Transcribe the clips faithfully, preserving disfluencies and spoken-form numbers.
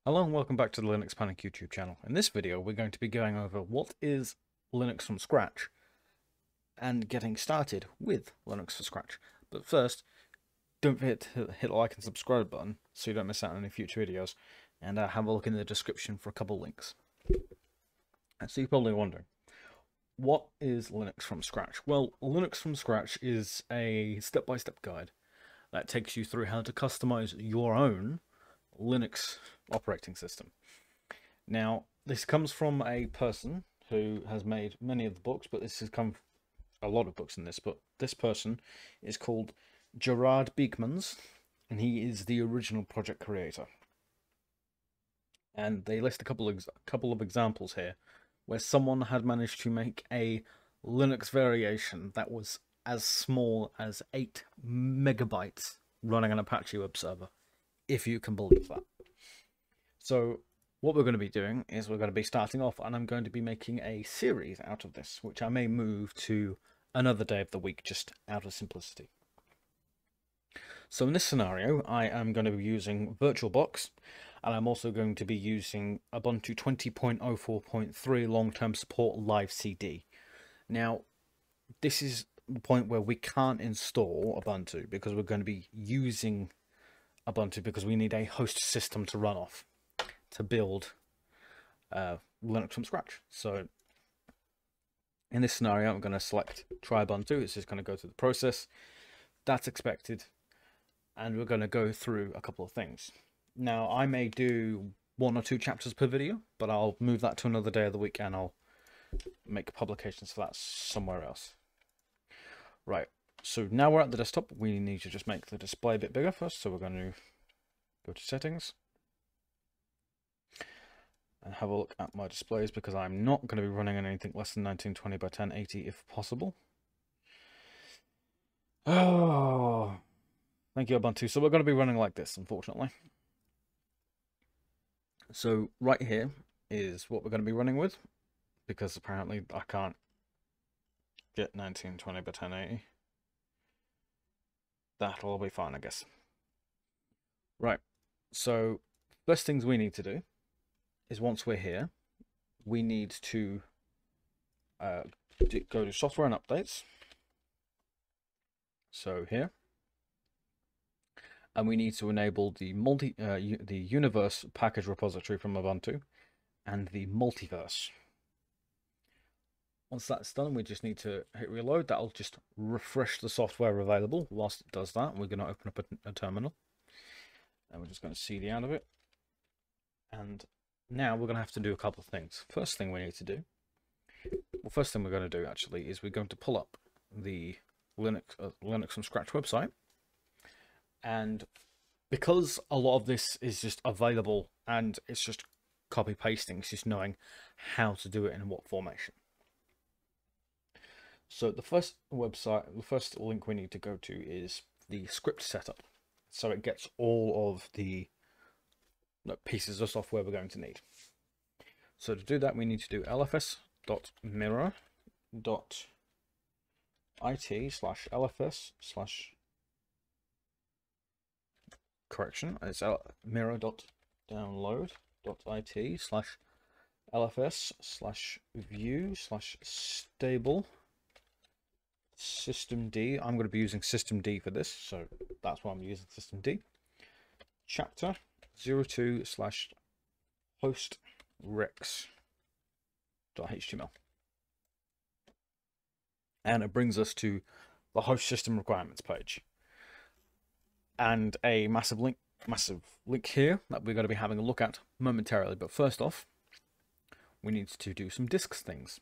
Hello and welcome back to the Linux Panic YouTube channel. In this video we're going to be going over what is Linux from scratch and getting started with Linux from scratch. But first, don't forget to hit the like and subscribe button so you don't miss out on any future videos, and uh, have a look in the description for a couple links. And so you're probably wondering, what is Linux from scratch? Well, Linux from scratch is a step-by-step guide that takes you through how to customize your own Linux operating system. Now, this comes from a person who has made many of the books, but this has come a lot of books in this, but this person is called Gerard Beekmans, and he is the original project creator. And they list a couple of, a couple of examples here where someone had managed to make a Linux variation that was as small as eight megabytes running an Apache web server, if you can believe that. So what we're going to be doing is we're going to be starting off, and I'm going to be making a series out of this, which I may move to another day of the week just out of simplicity. So in this scenario, I am going to be using VirtualBox, and I'm also going to be using Ubuntu twenty point oh four point three long-term support live C D. Now, this is the point where we can't install Ubuntu because we're going to be using Ubuntu because we need a host system to run off to build uh, Linux from scratch. So in this scenario, I'm going to select try Ubuntu. It's just going to go through the process. That's expected. And we're going to go through a couple of things. Now, I may do one or two chapters per video, but I'll move that to another day of the week and I'll make publications for that somewhere else. Right. So now we're at the desktop. We need to just make the display a bit bigger first. So we're going to go to settings and have a look at my displays, because I'm not going to be running anything less than nineteen twenty by ten eighty if possible. Oh, thank you, Ubuntu. So we're going to be running like this, unfortunately. So right here is what we're going to be running with, because apparently I can't get nineteen twenty by ten eighty. That'll all be fine, I guess. Right, so first things we need to do is, once we're here, we need to uh, go to software and updates. So here, and we need to enable the multi uh, the universe package repository from Ubuntu and the multiverse. Once that's done, we just need to hit reload. That'll just refresh the software available. Whilst it does that, we're going to open up a, a terminal, and we're just going to C D out of it. And now we're going to have to do a couple of things. First thing we need to do, well, first thing we're going to do actually is we're going to pull up the Linux uh, Linux from scratch website, and because a lot of this is just available and it's just copy pasting, it's just knowing how to do it and in what formation. So the first website, the first link we need to go to is the script setup. So it gets all of the pieces of software we're going to need. So to do that, we need to do lfs.mirror.it slash lfs slash correction. It's mirror.download.it slash lfs slash view slash stable systemd. I'm going to be using systemd for this, so that's why I'm using systemd. Chapter zero two slash host rex.html. And it brings us to the host system requirements page. And a massive link, massive link here that we're going to be having a look at momentarily. But first off, we need to do some disks things.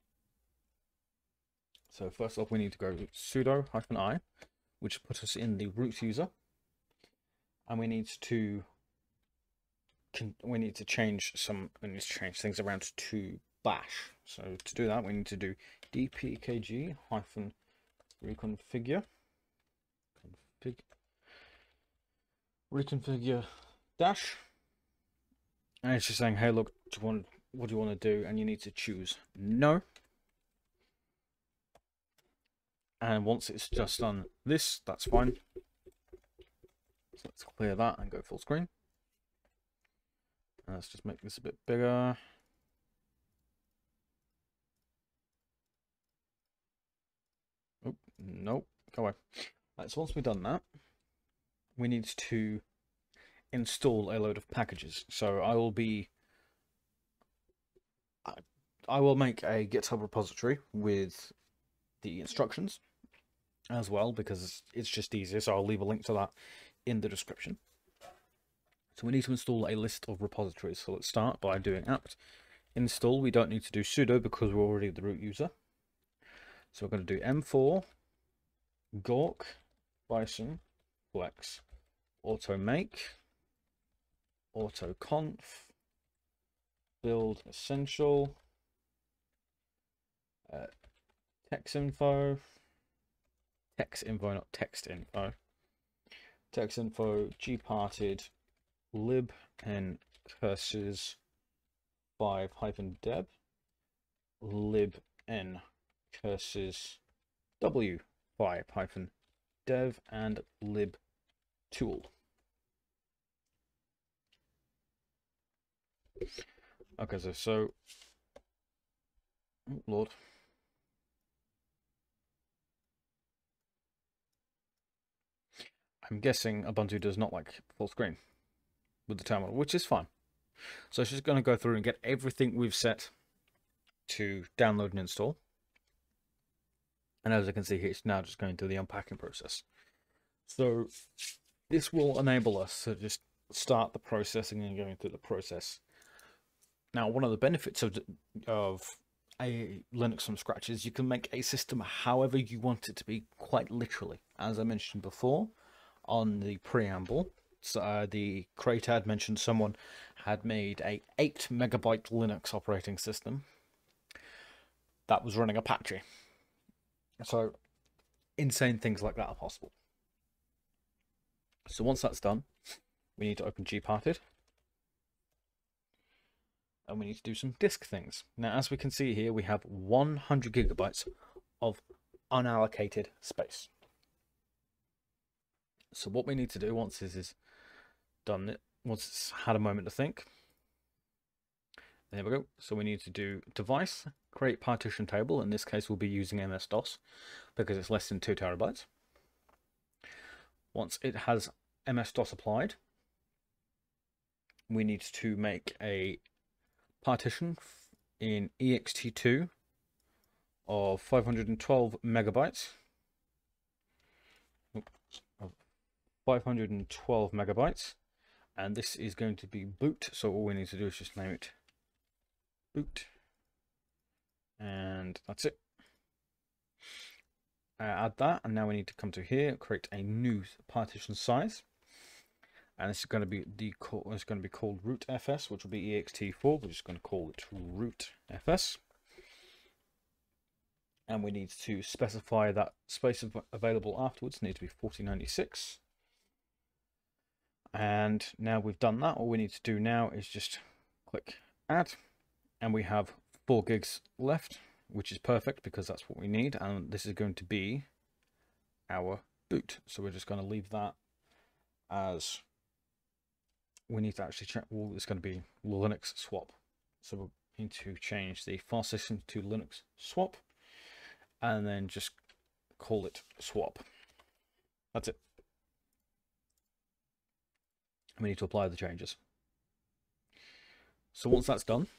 So first off, we need to go sudo hyphen I, which puts us in the root user, and we need to we need to change some we need to change things around to bash. So to do that, we need to do dpkg hyphen reconfigure config reconfigure dash, and it's just saying, hey, look, do you want what do you want to do? And you need to choose no. And once it's just done this, that's fine. So let's clear that and go full screen. Let's just make this a bit bigger. Oh, nope, go away. Right, so once we've done that, we need to install a load of packages. So I will be, I will make a GitHub repository with the instructions as well, because it's just easier. So I'll leave a link to that in the description. So we need to install a list of repositories. So let's start by doing apt install. We don't need to do sudo because we're already the root user. So we're going to do m four gork bison flex auto make auto conf build essential uh, text info text info not text info text info gparted lib n curses five hyphen deb lib n curses w five hyphen dev and lib tool. Okay, so so oh Lord. I'm guessing Ubuntu does not like full screen with the terminal, which is fine. So it's just going to go through and get everything we've set to download and install. And as I can see here, it's now just going through the unpacking process. So this will enable us to just start the processing and going through the process. Now, one of the benefits of, of a Linux from scratch is you can make a system however you want it to be, quite literally. As I mentioned before on the preamble, so, uh, the creator had mentioned someone had made a eight megabyte Linux operating system that was running Apache. So insane things like that are possible. So once that's done, we need to open gparted. And we need to do some disk things. Now, as we can see here, we have one hundred gigabytes of unallocated space. So what we need to do once this is done, it once it's had a moment to think, there we go. So we need to do device, create partition table. In this case, we'll be using M S DOS because it's less than two terabytes. Once it has M S DOS applied, we need to make a partition in E X T two of five hundred twelve megabytes. Of five hundred twelve megabytes, and this is going to be boot. So all we need to do is just name it boot, and that's it. Uh, add that, and now we need to come to here, create a new partition size, and it's going to be the it's going to be called root F S, which will be E X T four. We're just going to call it root F S, and we need to specify that space available afterwards needs to be forty ninety-six. And now we've done that, all we need to do now is just click add, and we have four gigs left, which is perfect because that's what we need, and this is going to be our boot. So we're just going to leave that as, we need to actually check, well, it's going to be Linux swap. So we need to change the file system to Linux swap, and then just call it swap. That's it. We need to apply the changes. So once that's done,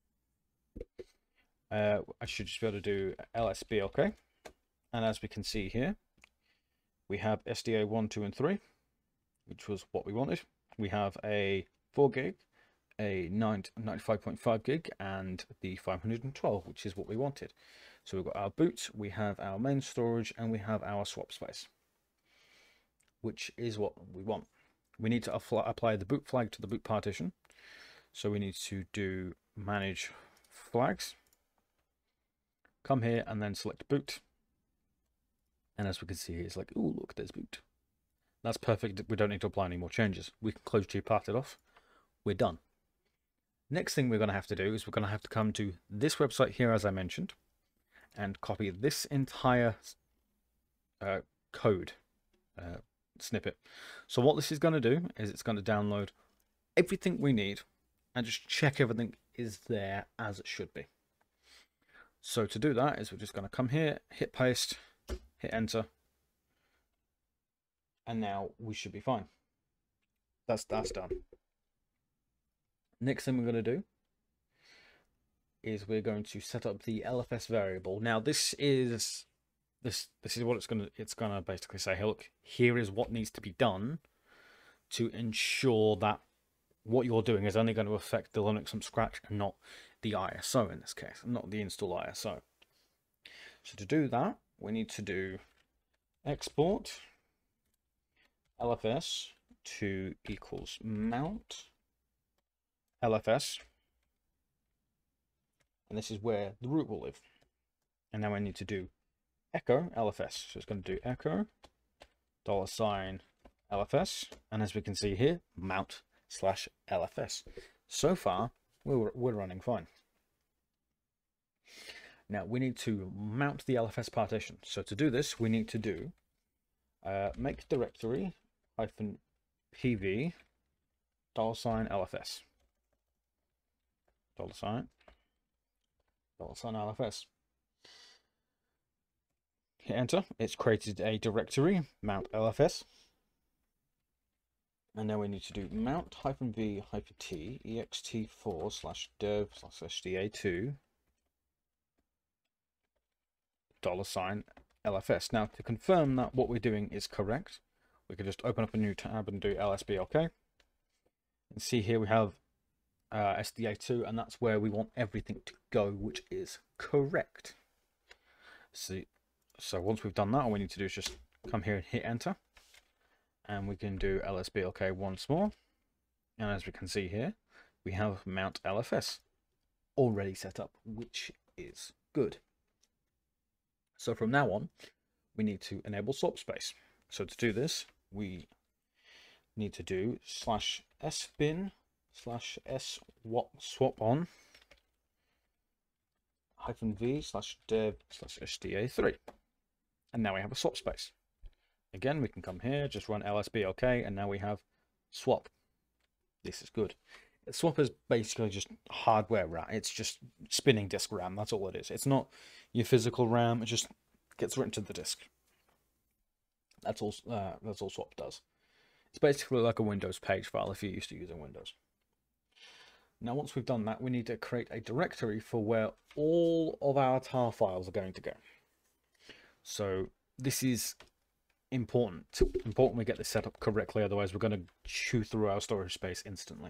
uh, I should just be able to do L S B OK. And as we can see here, we have S D A one, two, and three, which was what we wanted. We have a four gig, a ninety-five point five gig, and the five hundred twelve, which is what we wanted. So we've got our boot, we have our main storage, and we have our swap space, which is what we want. We need to apply the boot flag to the boot partition. So we need to do manage flags, come here and then select boot. And as we can see here, it's like, oh, look, there's boot. That's perfect. We don't need to apply any more changes. We can close gparted off. We're done. Next thing we're going to have to do is we're going to have to come to this website here, as I mentioned, and copy this entire uh, code uh, snippet. So what this is going to do is it's going to download everything we need and just check everything is there as it should be. So to do that is we're just going to come here, hit paste, hit enter, and now we should be fine. That's that's done. Next thing we're going to do is we're going to set up the L F S variable. Now this is this this is what it's gonna it's gonna basically say, hey, look, here is what needs to be done to ensure that what you're doing is only going to affect the Linux from scratch and not the I S O in this case, not the install I S O. So to do that, we need to do export L F S to equals mount L F S, and this is where the root will live. And now I need to do echo L F S. So it's going to do echo dollar sign L F S, and as we can see here, mount slash L F S. So far, we're, we're running fine. Now we need to mount the L F S partition. So to do this, we need to do uh, make directory hyphen pv dollar sign L F S. Dollar sign dollar sign L F S. Hit enter. It's created a directory mount L F S. And now we need to do mount hyphen v hyphen t ext four slash dev slash sda2 dollar sign L F S. Now to confirm that what we're doing is correct, we can just open up a new tab and do lsblk. And see here we have uh, S D A two, and that's where we want everything to go, which is correct. See, so once we've done that, all we need to do is just come here and hit enter. And we can do lsblk once more. And as we can see here, we have mount L F S already set up, which is good. So from now on, we need to enable swap space. So to do this, we need to do slash sbin slash s swap on hyphen v slash dev slash sda3. And now we have a swap space. Again, we can come here, just run lsblk, and now we have swap. This is good. Swap is basically just hardware RAM. It's just spinning disk RAM. That's all it is. It's not your physical RAM. It just gets written to the disk. That's all. Uh, that's all swap does. It's basically like a Windows page file if you're used to using Windows. Now, once we've done that, we need to create a directory for where all of our tar files are going to go. So this is important. Important we get this set up correctly. Otherwise, we're going to chew through our storage space instantly.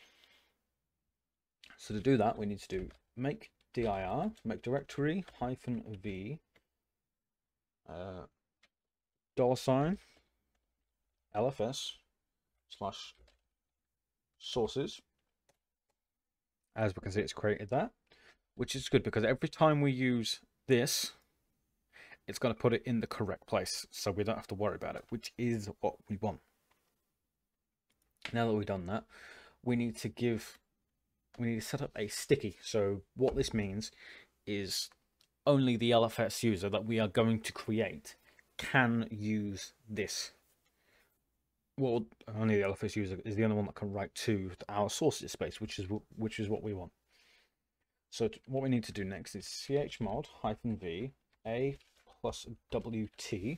So to do that, we need to do make dir, make directory hyphen v uh, dollar sign lfs slash sources. As we can see, it's created that, which is good because every time we use this, it's going to put it in the correct place, so we don't have to worry about it, which is what we want. Now that we've done that, we need to give we need to set up a sticky. So what this means is only the L F S user that we are going to create can use this. Well, only the L F S user is the only one that can write to our sources space, which is which is what we want. So what we need to do next is chmod hyphen v a plus wt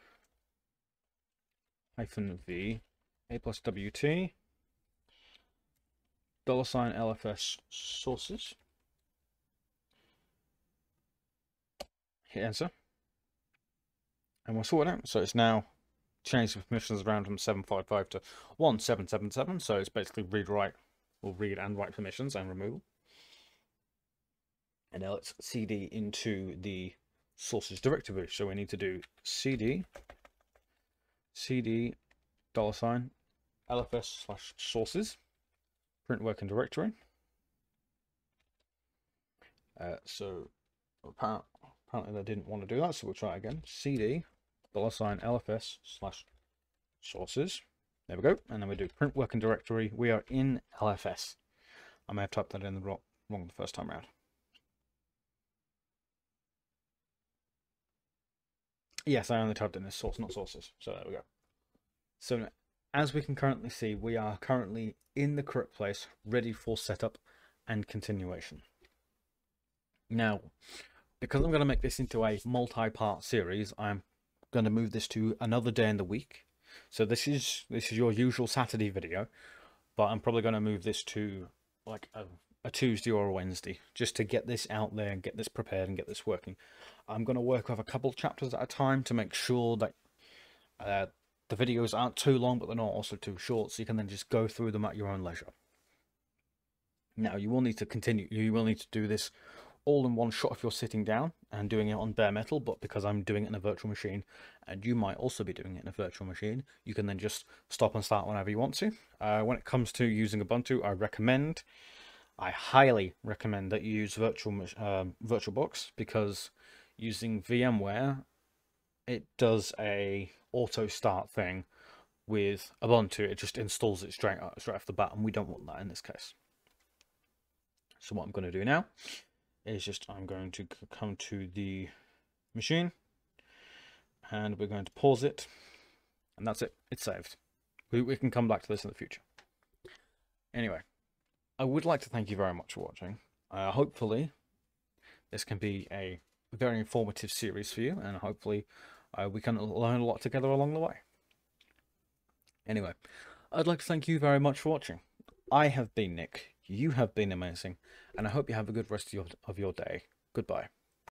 hyphen v a plus wt dollar sign lfs sources. Hit enter, and we'll sort it out. So it's now changed the permissions around from seven five five to one seven seven seven. So it's basically read write or read and write permissions and removal. And now let's cd into the sources directory. So we need to do cd cd dollar sign lfs slash sources print working directory. Uh, so apparently, apparently they didn't want to do that, so we'll try again. Cd dollar sign lfs slash sources. There we go. And then we do print working directory. We are in L F S. I may have typed that in the wrong, wrong the first time around. Yes, I only typed in this source, not sources. So there we go. So as we can currently see, we are currently in the correct place, ready for setup and continuation. Now, because I'm going to make this into a multi-part series, I'm going to move this to another day in the week. So this is this is your usual Saturday video, but I'm probably going to move this to like a, a Tuesday or a Wednesday, just to get this out there and get this prepared and get this working. I'm going to work with a couple chapters at a time to make sure that uh, the videos aren't too long, but they're not also too short, so you can then just go through them at your own leisure. Now, you will need to continue, you will need to do this all in one shot if you're sitting down and doing it on bare metal, but because I'm doing it in a virtual machine, and you might also be doing it in a virtual machine, you can then just stop and start whenever you want to. Uh, when it comes to using Ubuntu, I recommend, I highly recommend that you use virtual um, VirtualBox, because using VMware, it does a auto start thing with Ubuntu. It just installs it straight, straight off the bat, and we don't want that in this case. So what I'm going to do now is just I'm going to come to the machine and we're going to pause it, and that's it. It's saved. We, we can come back to this in the future. Anyway, I would like to thank you very much for watching. Uh, hopefully this can be a very informative series for you, and hopefully uh, we can learn a lot together along the way. Anyway, I'd like to thank you very much for watching. I have been Nick. You have been amazing, and I hope you have a good rest of your, of your day. Goodbye.